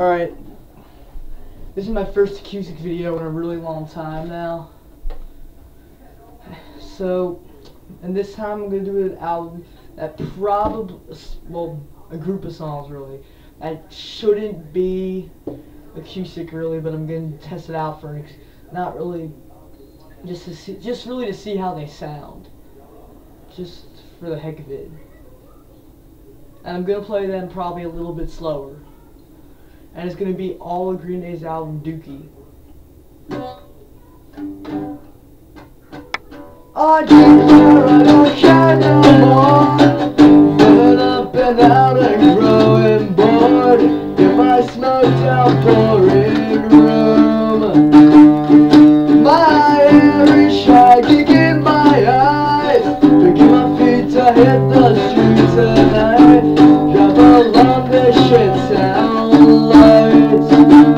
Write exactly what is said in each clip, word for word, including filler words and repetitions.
Alright, this is my first acoustic video in a really long time now. So, and this time I'm going to do an album that probably, well, a group of songs really, that shouldn't be acoustic really, but I'm going to test it out for, not really, just to see, just really to see how they sound. Just for the heck of it. And I'm going to play them probably a little bit slower. And it's going to be all of Green Day's album, Dookie. I drink till I don't care no more. Burn up and out and growing bored in my smoked out pouring room. My hair is shaggy in my eyes, picking my feet to hit the street tonight. Drive along the shit town lights.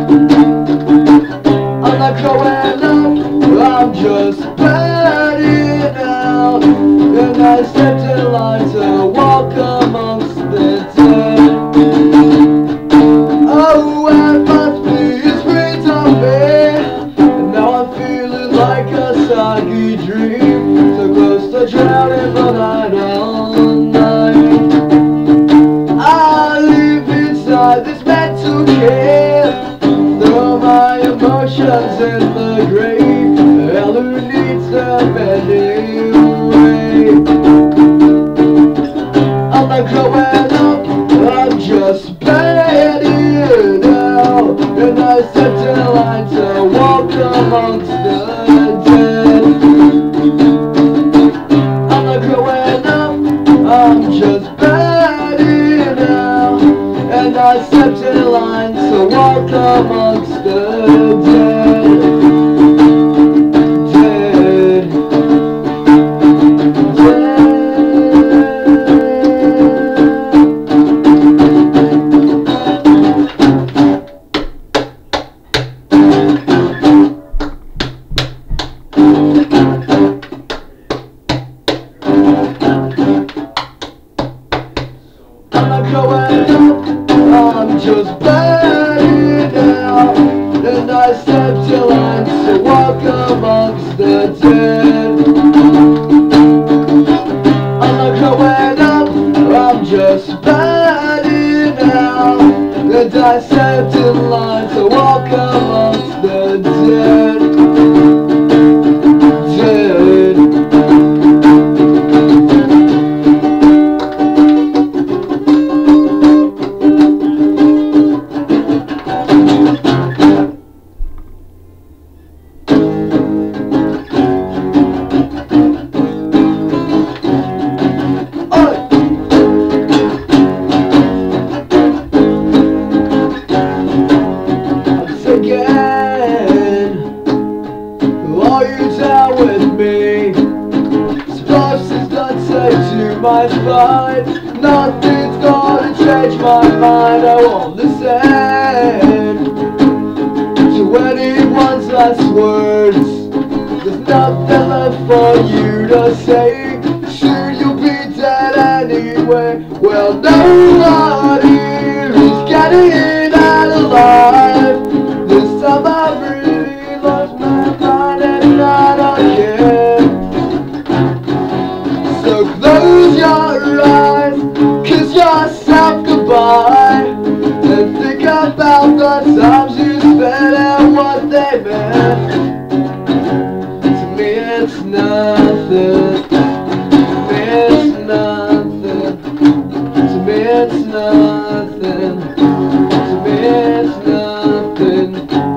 I'm not growing up, I'm just burning out. And I stepped in line to walk amongst the dead. Oh, and but please breathe on me. And now I'm feeling like a soggy dream, so close to drowning but I don't night. I live inside this mental cave, throw my emotions in the grave. Hell, who needs them anyway? I'm not growing up, I'm just burning out. And I stepped in line to walk amongst the dead. I'm not growing up, I'm just burning out. And I stepped in line to walk amongst the dead. I'm not growing up, I'm just burning out. And I stepped in line to walk amongst the dead. I'm not growing up, I'm just burning out. And I stepped in line to walk amongst the dead. Dead. Are you down with me? Suppose it's not safe to my spine. Nothing's gonna change my mind. I won't listen to anyone's last words. There's nothing left for you to say. Soon you'll be dead anyway. Well, nobody is getting out alive. This time I've really lost my mind and I don't care. So close your eyes, kiss yourself goodbye, and think about the times you spent and what they meant. To me it's nothing. To me it's nothing. To me it's nothing. To me it's nothing.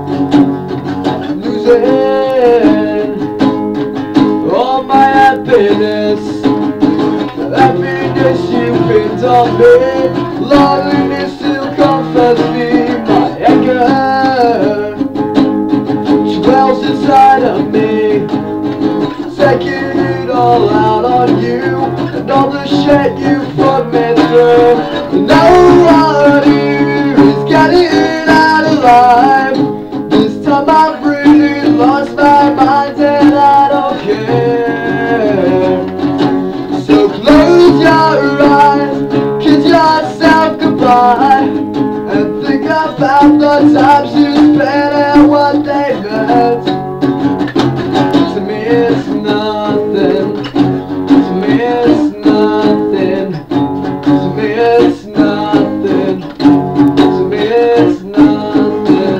Losing all my happiness, happiness you pinned on me. Loneliness still comforts me. My anger dwells inside of me, taking it all out on you and all the shit you put me through. Nobody is getting out alive. This time I've really lost my mind and I don't care. So close your eyes, kiss yourself goodbye, and think about the times you spent and what they meant. To me it's nothing. To me it's nothing. To me it's nothing. To me it's nothing.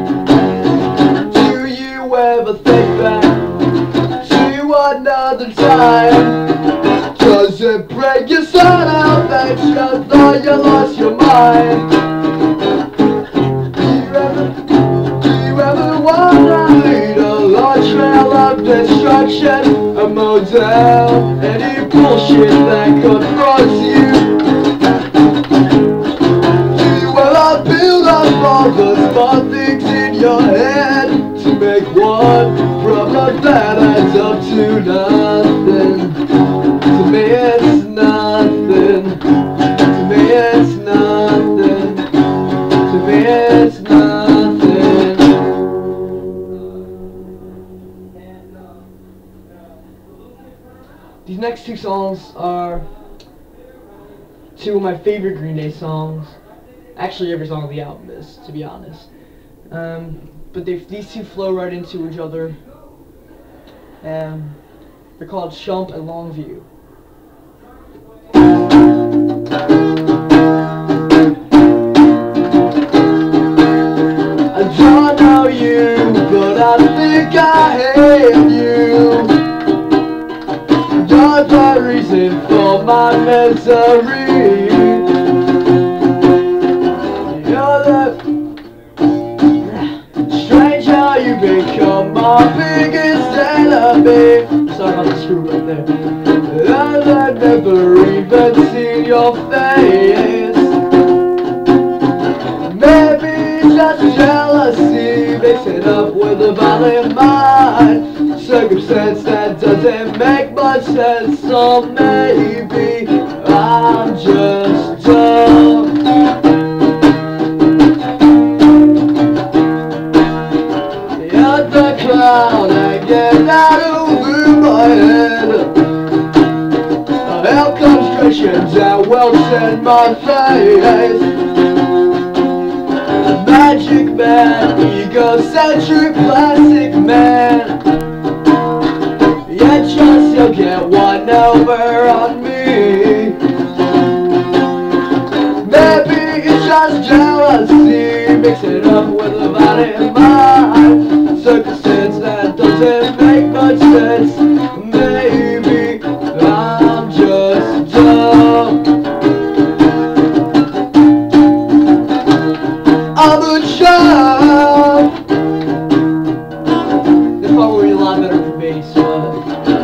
Do you ever think back to another time? Does it break your soul out that you thought you lost your mind? Do you ever, do you ever wanna lead a long trail of destruction? A motel, any bullshit that confronts you? Do you ever build up all the small things in your head to make one problem that adds up to nothing? To me it's nothing. To me it's nothing. To me it's nothing. These next two songs are two of my favorite Green Day songs. Actually, every song on the album is, to be honest. Um, but they, these two flow right into each other. Um, they're called Shump and Longview. I don't know you, but I think I hate you. You're the reason for my misery. You're the strange how you become my biggest enemy. Sorry about the screw right there. And I've never even seen your face. Maybe it's just jealousy mixed it up with a violent mind. Circumstance that doesn't make much sense. So maybe I'm just dumb. You're the clown I get out of my head. Hell comes Christians that welts in my face. Magic man, egocentric plastic man. Yet you'll still get one over on me. Maybe it's just jealousy mix it up with a violent mind. Circumstance that doesn't make much sense. Maybe I'm just dumb. I'm a chump. This part will be a lot better for me, so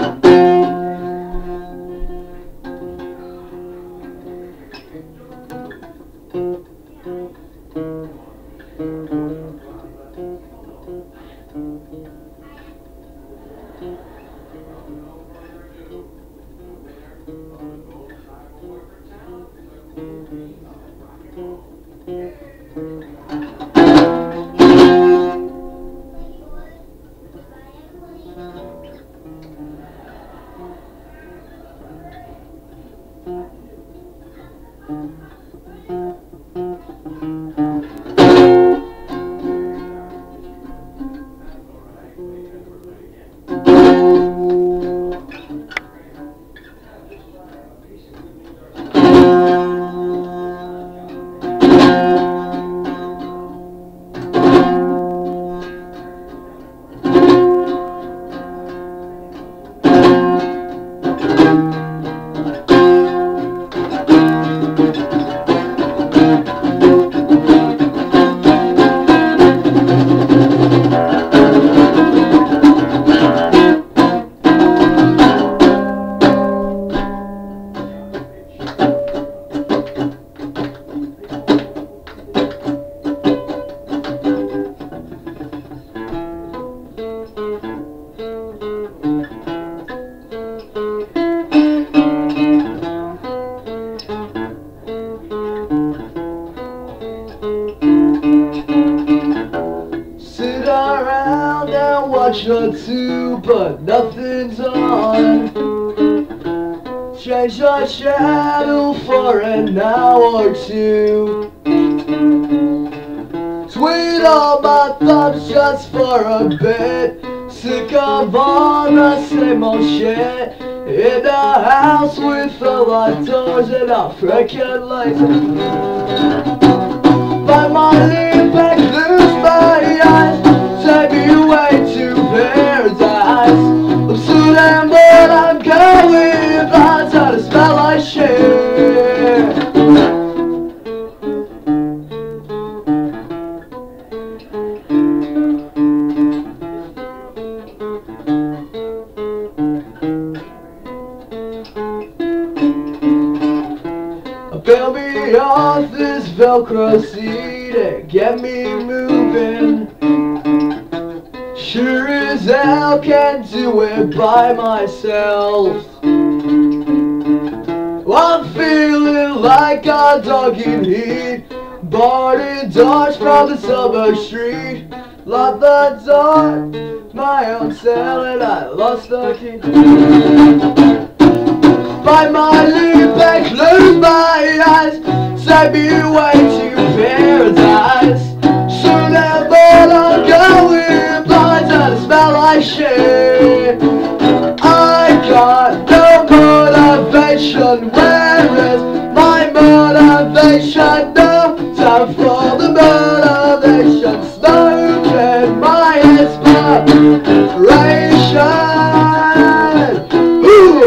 watch or two, but nothing's on. Change our channel for an hour or two. all my thoughts just for a bit. Sick of all the same old shit. In a house with a lot of doors and a freaking lights. Find my lead back, lose my eyes, take me away to paradise. I'm so damn bored, I'm going blind, trying to smell like shit. Bail me off this Velcro seat and get me moving. Sure as hell can't do it by myself. I'm feeling like a dog in heat, barred in doors from the summer street. Locked the door, my own cell, and I lost the key. Find my lead back, close my eyes, take me away to paradise. Soon and bored, I'm going blind, and I smell like shit. I got no motivation, where is my motivation? No time for the motivation, smoking my inspiration. Ooh.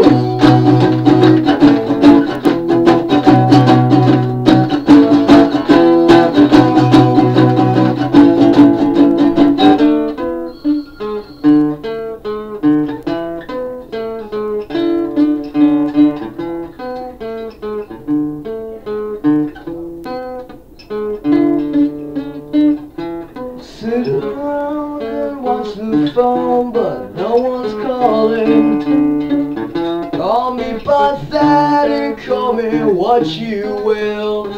Sit around and watch the phone, but no one's calling. Call me pathetic, call me what you will.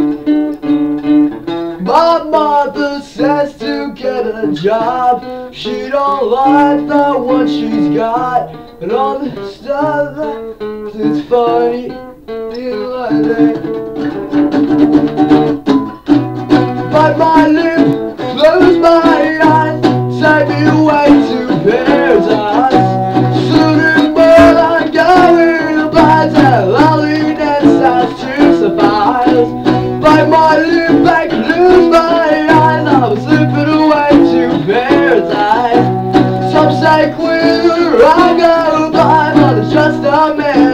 My mother says to get a job, she don't like the one she's got, and all the stuff that it's funny, you like that. Bite my lip, close my eyes, take me away to paradise. Soon and more I'm going blind, and loneliness has to suffice. Bite my lip back, lose my eyes, I'm slipping away to paradise. Some say quitter, I go by, but it's just a man.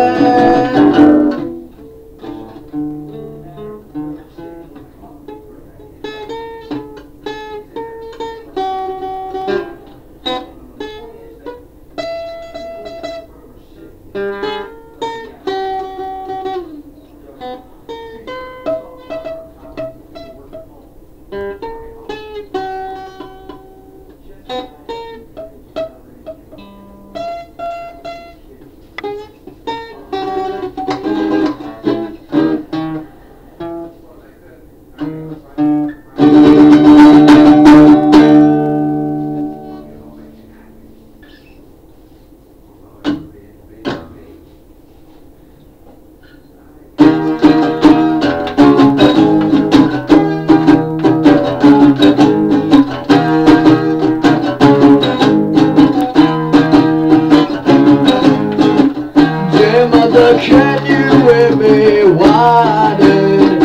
Can you hear me whining?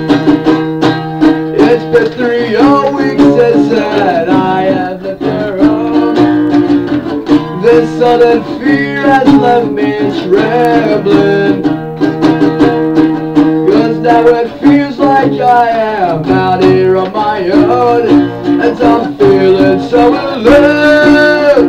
It's been three whole weeks since that I have left her home. This sudden fear has left me trembling, 'cause now it feels like I am out here on my own, and I'm feeling so alone.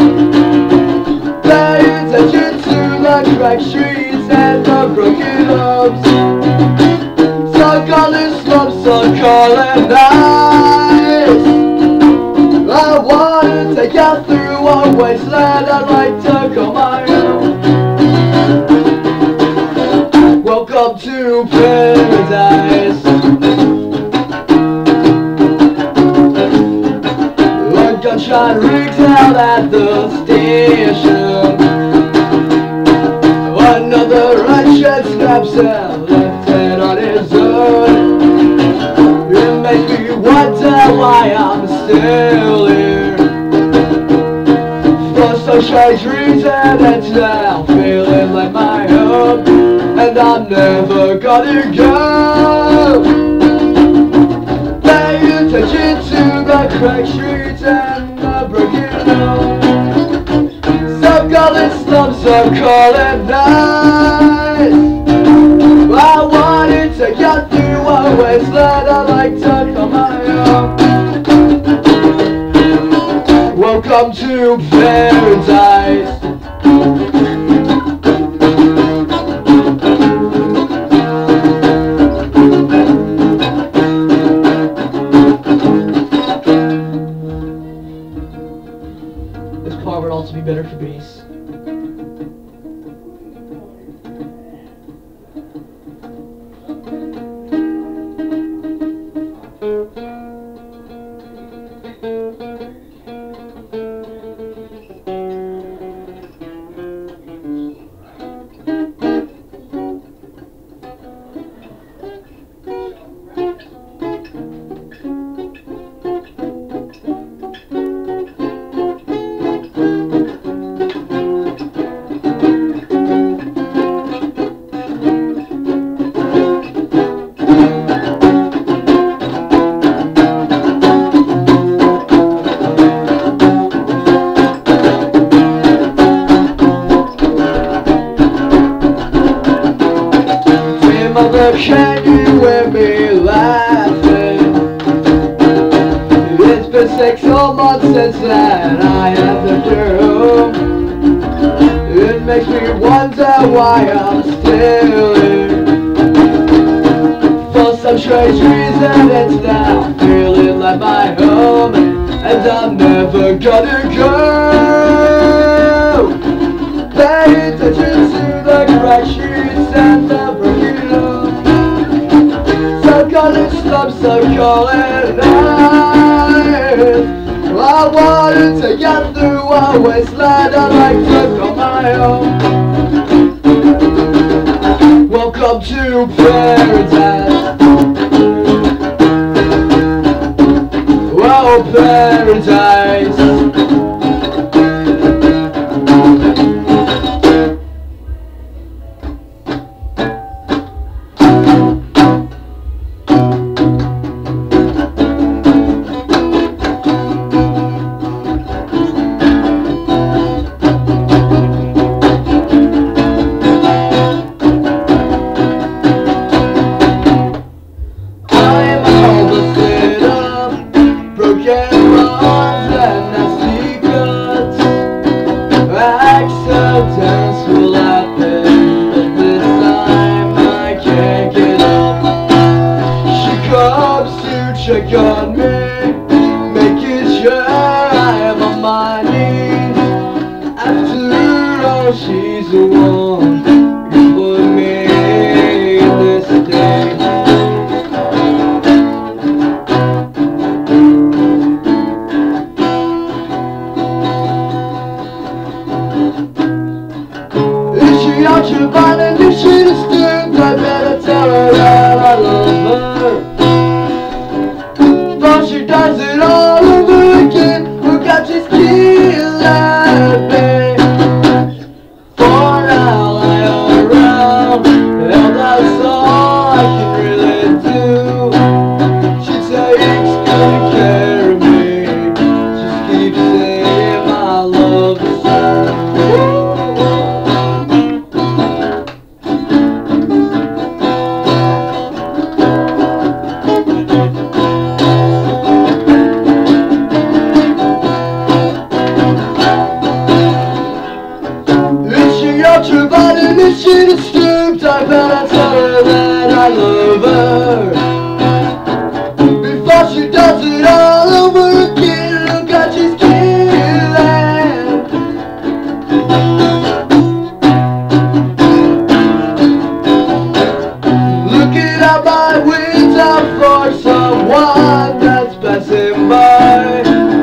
Pay attention to the cracked streets and the broken homes. Stuck on this slump, stuck calling nights. I wanna take you through a wasteland, I'd like to call my own. Welcome to paradise. A gunshot rings out at the station. Another wretched snaps and left head on his own. It makes me wonder why strange reason it's now feeling like my home, and I'm never gonna go. Pay attention to the cracked streets and the broken homes. Some call it slums, some call it nights. I wanted to get through a wasteland I like to call my own. Welcome to paradise. This car would also be better for bass. Mother, can you hear me laughing? It's been six whole months since that I have left your home. It makes me wonder why I'm still here. For some strange reason it's now feeling like my home, and I'm never gonna go. Pay attention to the cracked streets and the broken homes. Some call it slums, some call it nights. I wanted to get through a wasteland I like to call my own. Welcome to paradise. Oh, paradise. Accidents will happen, but this time I can't get up. She comes to check on me, making sure I am on my knees. After all, she's the one who put me in this state. Out your mind and if she disturbed, I better tell her that I love her. But she does it all over again. Look out, she's killing me. For now I am around, and that's all I can really do. She takes good care of me. Just keeps saying my love is her. Your body and if she disturbed, I better tell her that I love her. Before she does it all over again, look how she's killing. Looking out my window for someone that's passing by.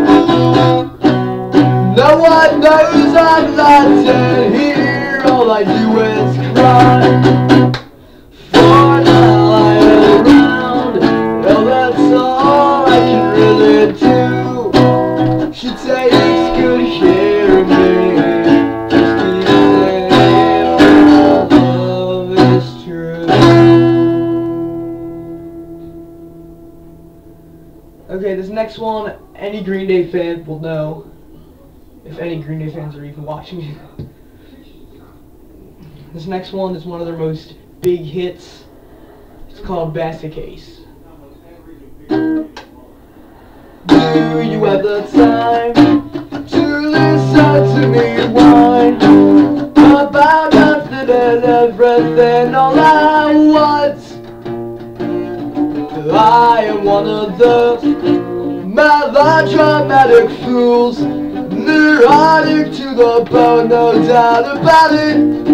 No one knows I'm not here. All I do is cry. For now I am around, and that's all I can really do. She takes good care of me. Okay, this next one, any Green Day fan will know, if any Green Day fans are even watching. This next one is one of their most big hits. It's called Basket Case. Do you have the time to listen to me whine about nothing and everything all at once? I am one of those melodramatic fools, neurotic to the bone, no doubt about it.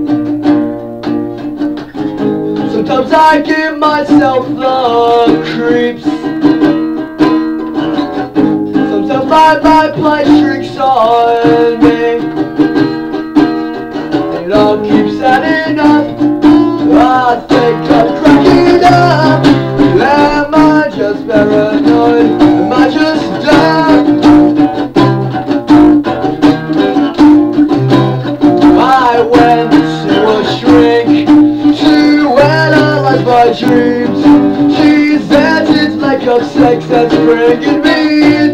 Sometimes I give myself the creeps. Sometimes my mind plays tricks on me. It all keeps adding up. I think I'm cracking up. Am I just paranoid? Am I just dumb? I went to a shrink to analyze my dreams. She's ended like a sex that's bringing me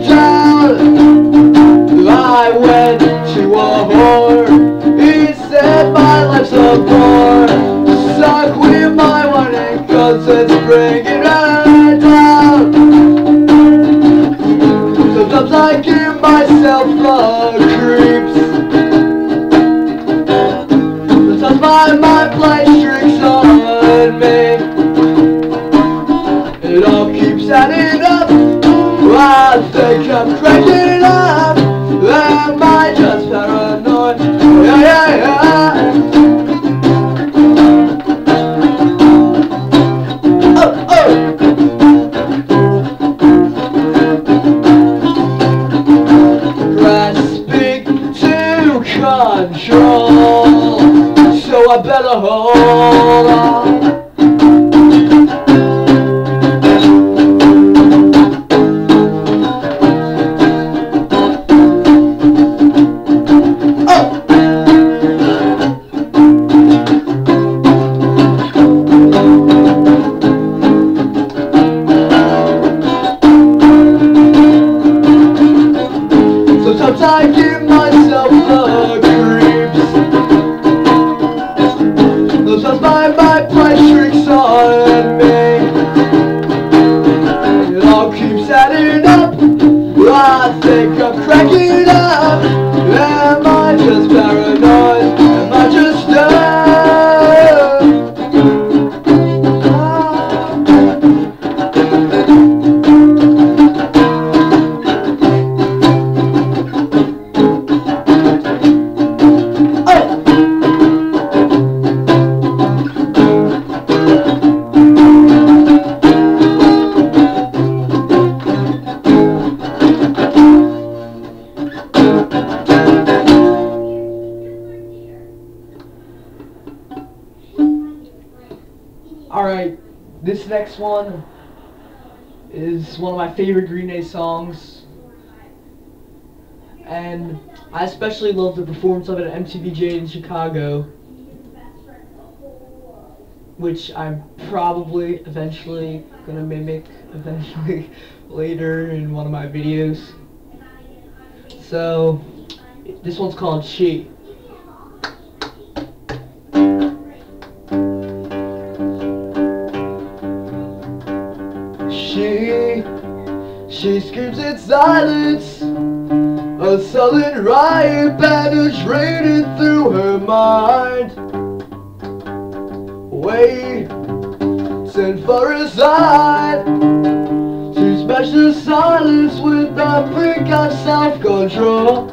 down. I went to a whore. He said my life's a bore. Suck with my warning, cause it's bringing her down. Sometimes I give myself the creeps. Sometimes my mind plays tricks on me. It all keeps adding up. I think I'm cracking up. Am I just paranoid? Yeah, yeah, yeah. Oh, oh. Grasping to control, so I better hold on. Sometimes I give myself the creeps. Sometimes my mind plays tricks on me. It all keeps adding up. I think I'm cracking up. Am I just paranoid? Am I just dumb? Alright, this next one is one of my favorite Green Day songs, and I especially love the performance of it at M T V J in Chicago, which I'm probably eventually gonna mimic eventually later in one of my videos. So this one's called She. She, she screams in silence, a sullen riot penetrated through her mind, waiting for a sign to smash the silence with a brink of self-control.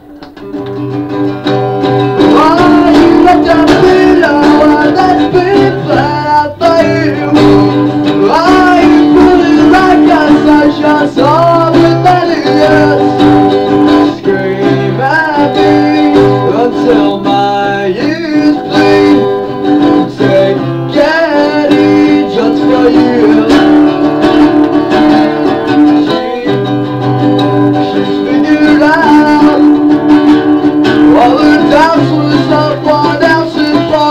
Why you left that pillow that's been planned for you? Why you put it like a sunshine song with many years? Scream at me until my ears bleed. Say, get it just for you. She, she's figured out all the doubts with someone else's fault.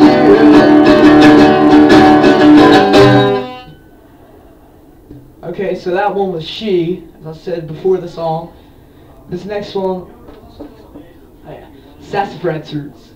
Okay, so that one was She, as I said before the song. This next one, oh yeah, Sassafras Roots.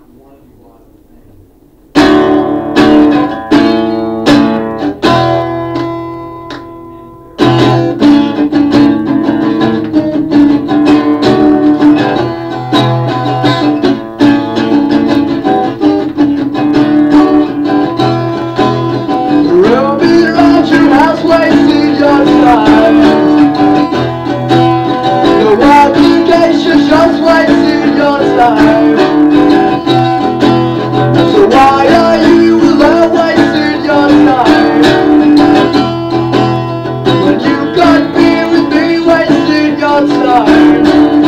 Just wasting your time. So why are you alone wasting your time? When you got me with me wasting your time.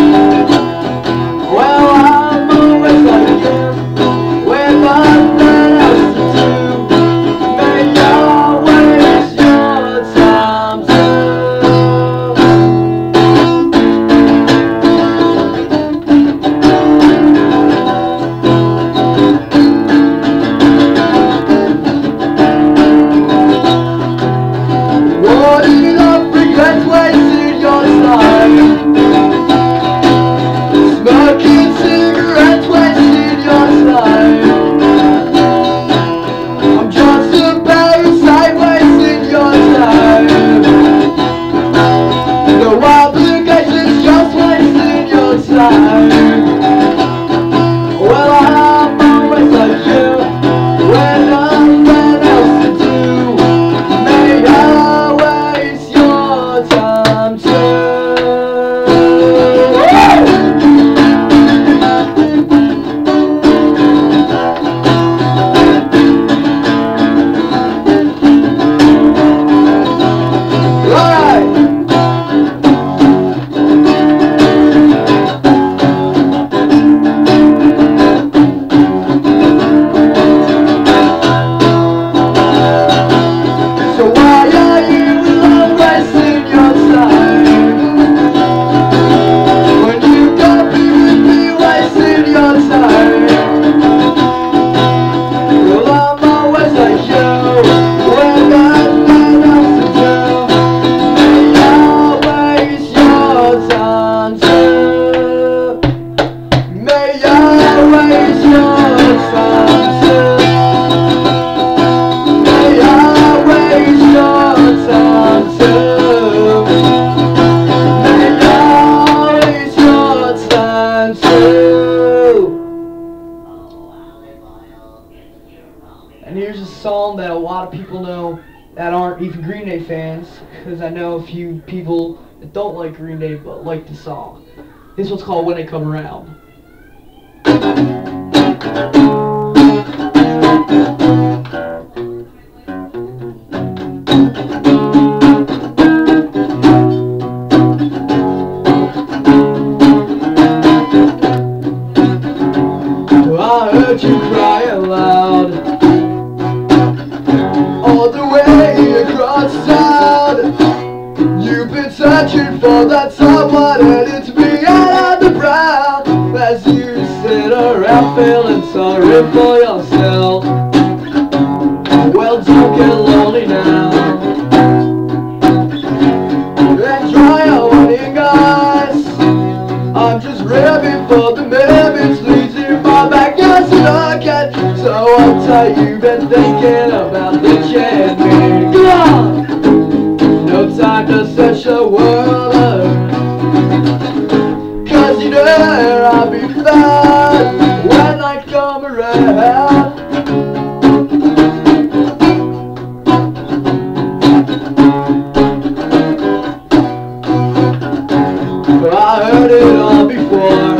Well, I'm always like you, with nothing else to do. May you waste your time too. Smoking cigarettes, wasting your time. I'm just a parasite, wasting your time. No obligations, just wasting your time. Well, I'm always like you, with nothing else to do. May I waste your time too. And here's a song that a lot of people know that aren't even Green Day fans, because I know a few people that don't like Green Day but like the song. This one's called When They Come Around. I heard you crying loud all the way across town. You've been searching for that someone, and it's me out of the brown. As you sit around feeling sorry for yourself, well, don't get lonely now, and dry your warning eyes. I'm just ready for the memories leads in my backyard to look at. So I'll tell you've been thinking about the champion. Come on! No time to search the world around, cause you know I'll be found when I come around. But I heard it all before,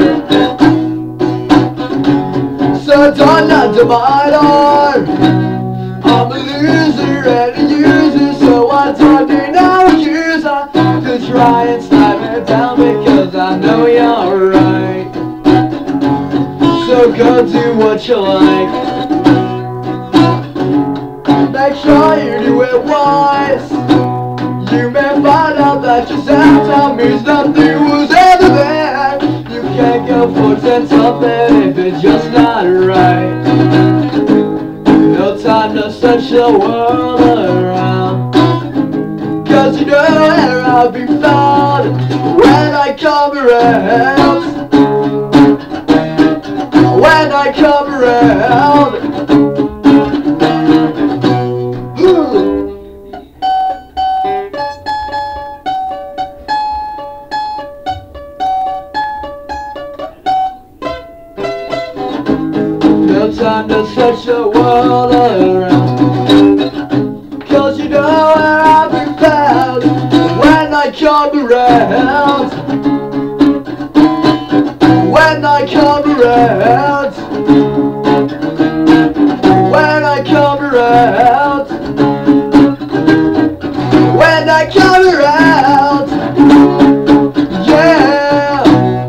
so don't knock to my door. I'm a loser and a user, so I don't need no accuser to try and slap me down, because I know you're right. So go do what you like, make sure you do it wise. You may find out that your sound means nothing was ever there. You can't go for ten something if it's just not right. such a world around. Cause you know where I'll be found when I come around. When I come around. No time to search the world around. Cause you know where I'll be found when I come around. When I come around. When I come around. When I come around. Yeah.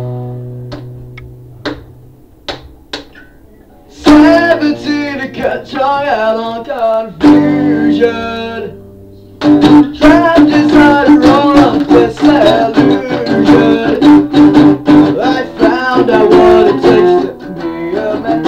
Seventeen to cut your head on confusion. Trapped inside a roll of this illusion. I found out what it takes to be a man.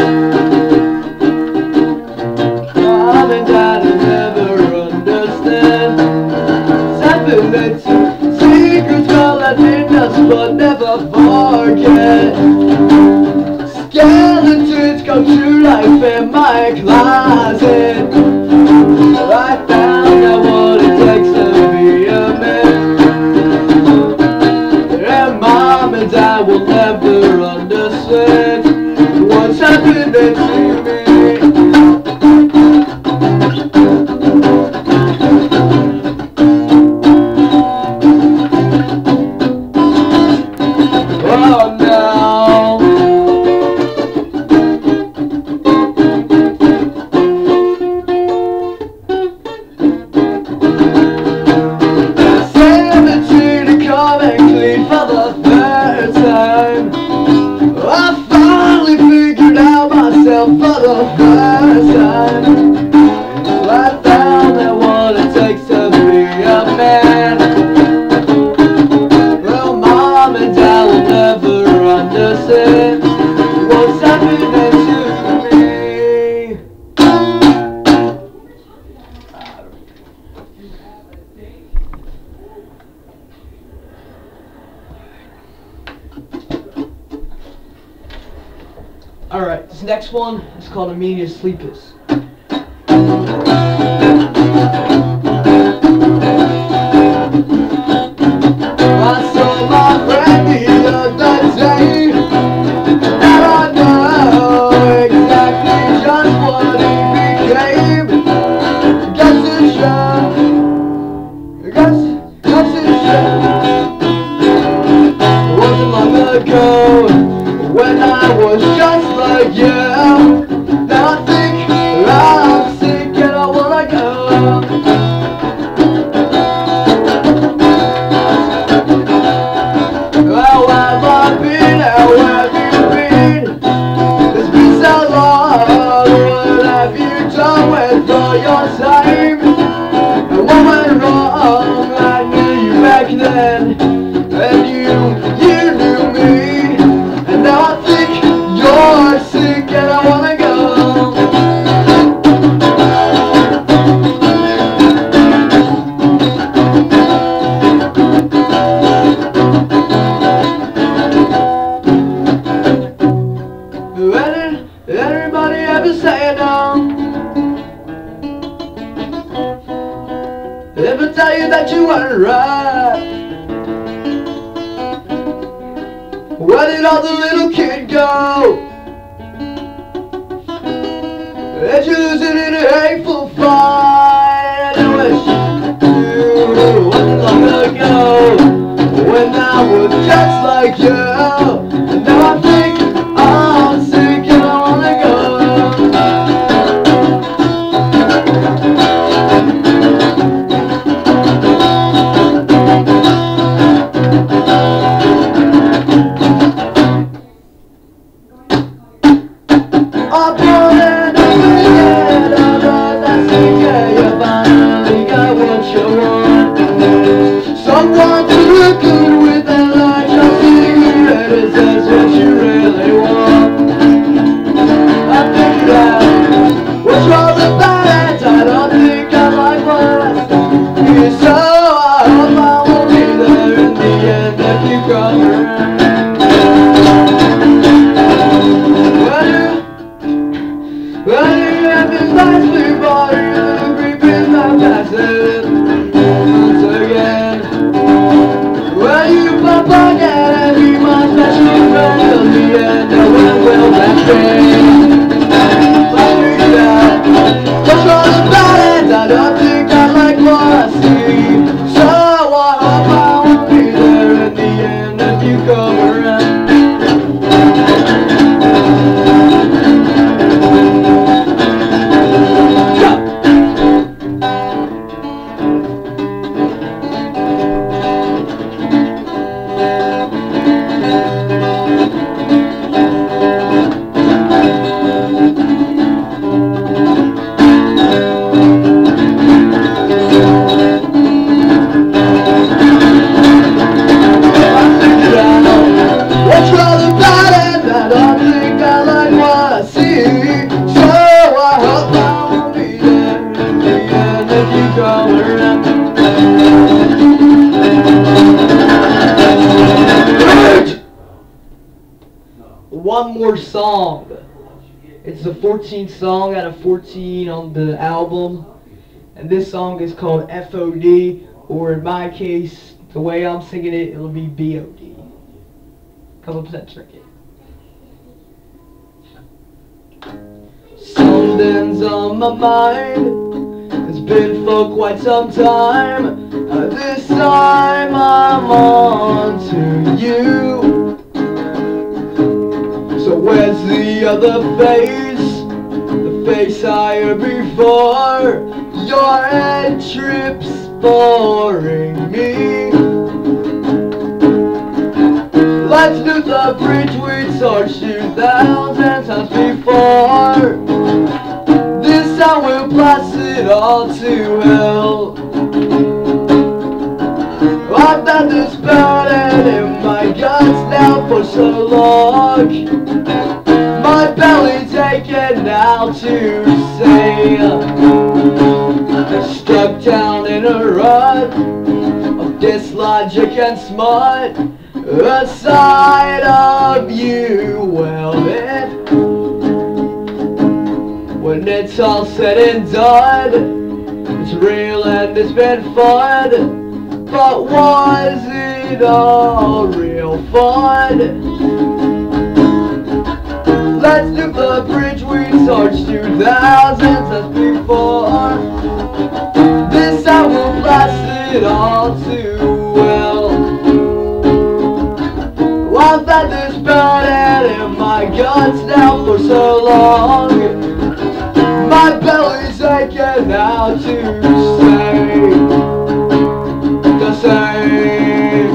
Mom and Dad will never understand. Separate secrets well that in us but never forget. Skeletons come to life in my closet. I found out what it takes to be a man. And Mom and Dad will never understand what's happening to me. Oh no. For the first time, I found out what it takes to be a man. Well, Mom and Dad will never understand what's happening to me. Alright, this next one is called Amelia Sleepers. I saw my friend the other day, and I know exactly just what he became. Guess it's sure, guess, guess it's sure. It wasn't long ago when I was just like you. Now I think I'm sick and I wanna go. How have I been? How have you been? It's been so long. What have you done with all your time? And what went wrong? I knew you back then, and you, you knew me. And now I think you're sick and I wanna go. Where did everybody ever say no? Ever tell you that you weren't right? Where did all the little kids go? Did you lose it in a hateful fight? I wish you wasn't long ago when I was just like you. And now I think I'm sick and I wanna go. I'm What's wrong about it? I don't think I like what I see. So I hope I won't be there at the end if you come around. One more song. It's the fourteenth song out of fourteen on the album, and this song is called F O D, or in my case, the way I'm singing it, it'll be B O D. Couple percent tricky. Something's on my mind. It's been for quite some time. Uh, this time I'm on to you. So where's the other face? The face I heard before. Your head trips boring me. Let's do the bridge we torched two thousand times before. This time we'll blast it all to hell. I've done this burning in my guts now for so long. My belly's aching now to say I'm stuck down in a rut of dislogic and smut. A side of you, well, it, when it's all said and done, it's real and it's been fun. But was it all real fun? Let's do the bridge we torched two thousand times before. This time we'll blast it all too well. I've had this burning in my guts now for so long. My belly's aching now to say, to say,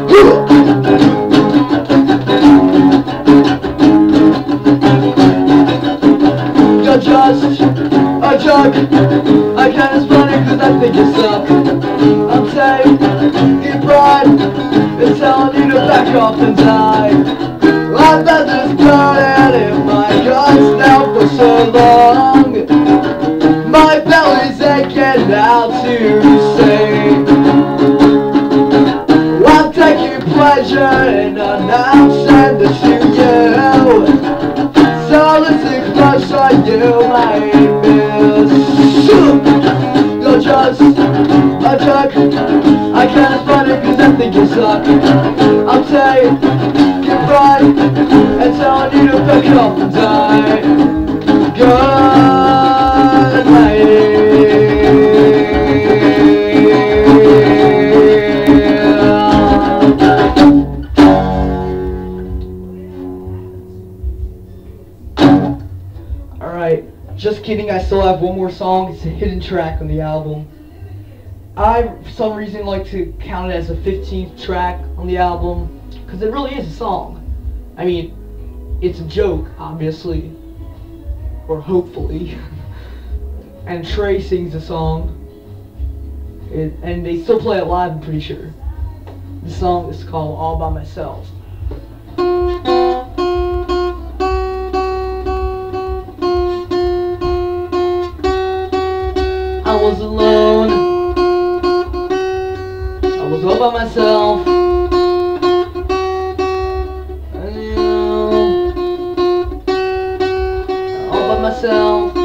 you're just a joke. I can't explain it cause I think you suck. I'm taking pride in telling you to back off and die. I've had this burning in my guts now for so long. My belly's aching now to say, I'm taking pleasure in announcing this to you. So listen closer, you might miss. You're just a jerk. I can't explain it cause I think you suck. I'm taking pride and telling you to pick up and die. Good night. Alright, just kidding, I still have one more song. It's a hidden track on the album. I, for some reason, like to count it as a fifteenth track on the album, because it really is a song. I mean, it's a joke, obviously, or hopefully, and Trey sings the song, it, and they still play it live, I'm pretty sure. The song is called All By Myself. I was alone, I was all by myself, and you know, all by myself.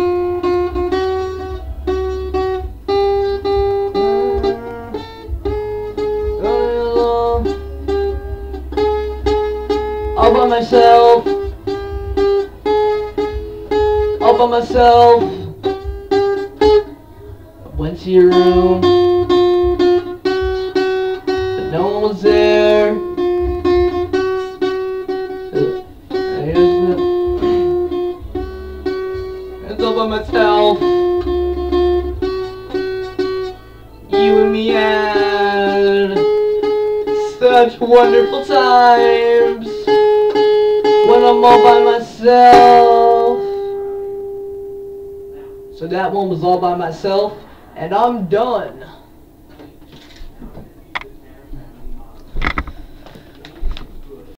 All by myself, all by myself. Went to your room, but no one was there. It's all by myself. You and me had such wonderful times when I'm all by myself. So that one was all by myself, and I'm done.